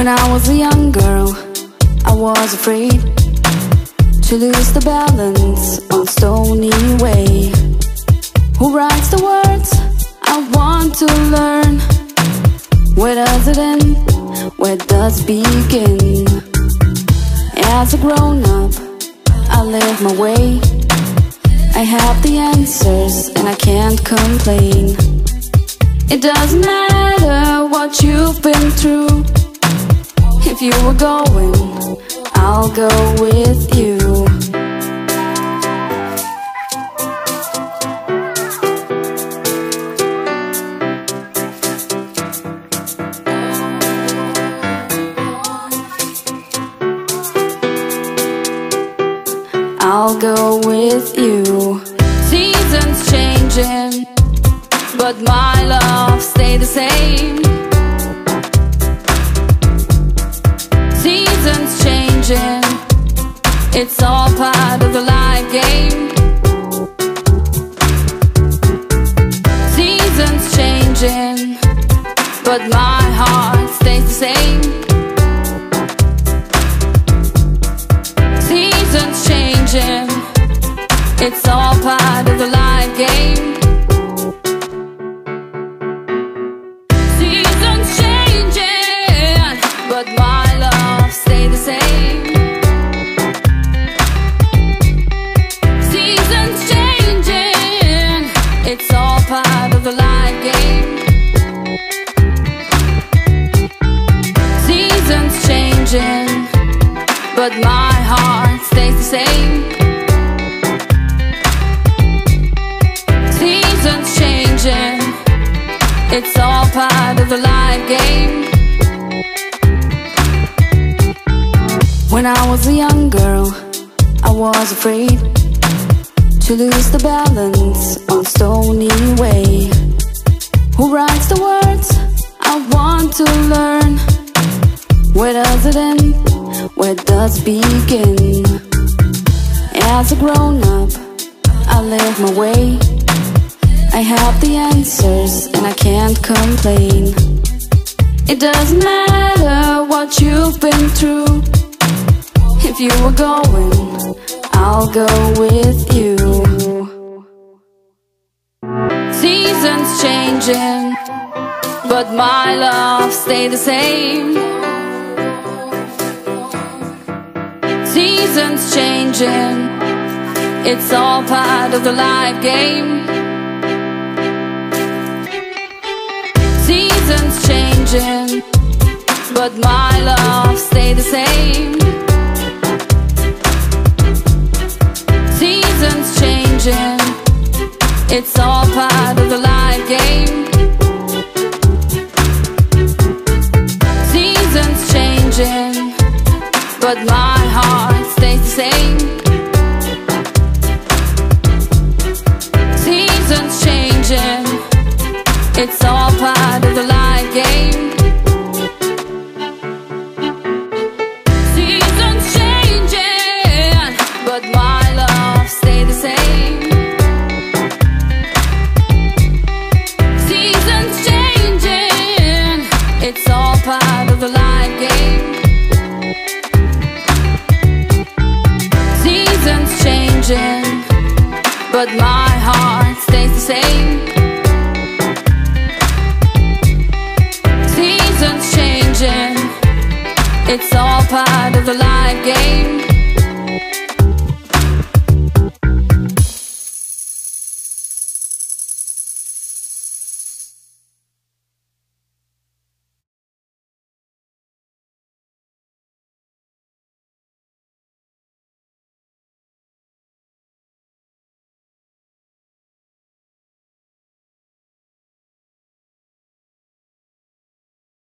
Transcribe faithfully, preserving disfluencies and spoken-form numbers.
When I was a young girl, I was afraid to lose the balance on a stony way. Who writes the words I want to learn? Where does it end? Where does it begin? As a grown-up, I live my way. I have the answers and I can't complain. It doesn't matter what you've been through. If you were going, I'll go with you. I'll go with you. Seasons changing, but my love stay the same. Seasons changing, it's all part of the life game. Seasons changing, but my heart stays the same. Seasons changing, it's all part of the life game. Seasons changing, but my love stay the same. Seasons changing, it's all part of the life game. Seasons changing, but my heart stays the same. Seasons changing, it's all part of the life game. When I was a young girl, I was afraid to lose the balance on a stony way. Who writes the words I want to learn? Where does it end? Where does it begin? As a grown-up, I live my way. I have the answers and I can't complain. It doesn't matter what you've been through. If you were going, I'll go with you. Seasons changing, but my love stay the same. Seasons changing, it's all part of the life game. Seasons changing, but my love stay the same. Seasons changing, it's all part of the life game. Seasons changing, but my heart stays the same. Seasons changing, it's all part of